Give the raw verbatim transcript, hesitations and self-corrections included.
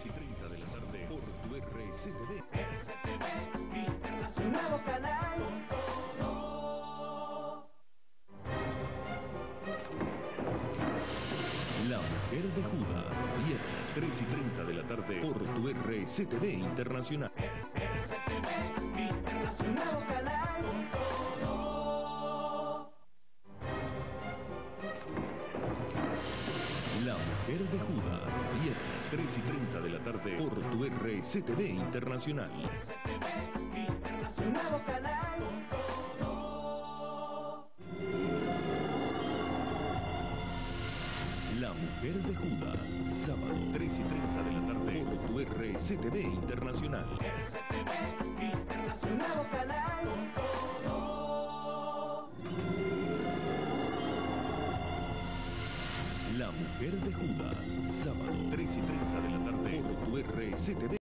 tres y treinta de la tarde por tu R C T V. R C T V Internacional, nuevo canal con todo. La Mujer de Judas, viernes tres y treinta de la tarde por tu R C T V Internacional. R C T V Internacional, nuevo canal con todo. La Mujer de Judas, viernes tres y treinta de la tarde por tu R C T V Internacional. R C T V Internacional, nuevo canal con todo. La Mujer de Judas, sábado tres y treinta de la tarde por tu R C T V Internacional. R C T V Internacional, nuevo canal con todo. La Mujer de Judas, sábado tres y treinta de la tarde por tu R C T V.